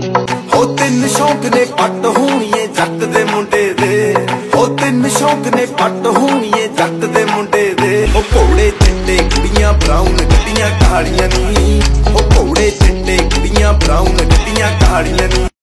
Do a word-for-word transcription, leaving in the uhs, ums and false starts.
हो तिन शौक ने पट होणीए जट दे मुंडे दे, हो तिन शौक ने पट होणीए जट दे मुंडे दे। ओ घोड़े चिट्टे कुड़ियां ब्राउन गड्डियां कालियां नी, ओ घोड़े चिट्टे कुड़ियां ब्राउन गड्डियां कालियां नी।